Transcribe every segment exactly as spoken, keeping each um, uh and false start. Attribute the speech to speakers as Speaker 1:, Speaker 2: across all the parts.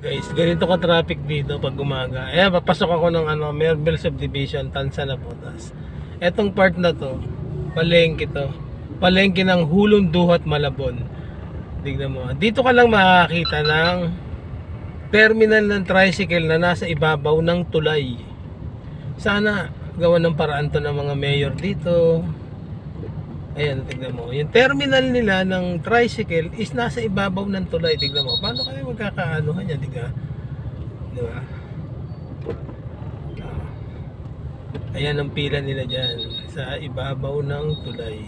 Speaker 1: Guys, ganito ka traffic dito pag umaga. Ayan, papasok ako ng ano, Merbel Subdivision, Tansa na po. Tas, etong part na to, palengke to. Palengke ng Hulong Duhat, Malabon. Tignan mo. Dito ka lang makakita ng terminal ng tricycle na nasa ibabaw ng tulay. Sana gawa ng paraan to ng mga mayor dito. Ayan, tignan mo. Yung terminal nila ng tricycle is nasa ibabaw ng tulay. Tignan mo. Paano kaya magkakaanohan niya, diga? Diba? Ayan ang pila nila dyan. Sa ibabaw ng tulay.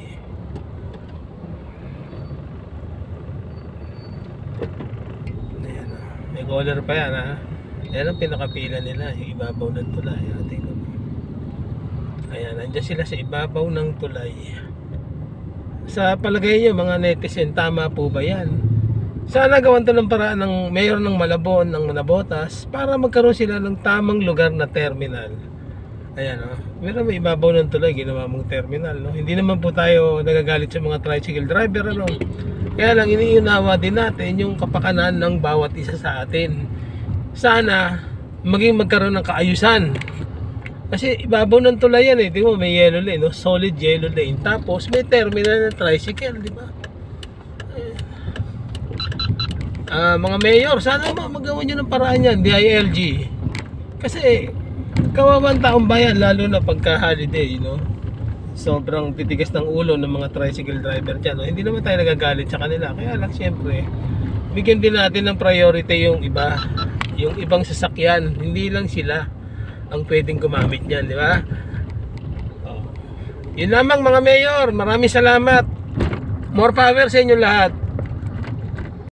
Speaker 1: Ayan. May color pa yan, ha? Ayan ang pinakapila nila. Yung ibabaw ng tulay. Tignan mo. Ayan, nandiyan sila sa ibabaw ng tulay. Sa palagay nyo mga netizen, tama po ba yan? Sana gawan to ng paraan ng mayor ng Malabon, ng Manabotas, para magkaroon sila ng tamang lugar na terminal. Ayan, o. Oh. Meron may ibabaw ng tulay, ginawa mong terminal, no? Hindi naman po tayo nagagalit sa mga tricycle driver, ano? Kaya lang iniunawa din natin yung kapakanan ng bawat isa sa atin. Sana maging magkaroon ng kaayusan. Kasi ibabaw ng tulay yan eh, di mo, may yellow lane, no? Solid yellow lane. Tapos may terminal ng tricycle, di ba? Ah, uh, mga mayor, sana magawa nyo ng paraan yan, D I L G. Kasi kawawang taong bayan, lalo na pagka holiday, no? Sobrang titigas ng ulo ng mga tricycle driver dyan, no? Hindi naman tayo nagagalit sa kanila. Kaya lang siyempre, bigyan din natin ng priority yung iba, yung ibang sasakyan, hindi lang sila ang pwedeng gumamit niyan, di ba? Oh. Yun lamang mga mayor, maraming salamat. More power sa inyo lahat.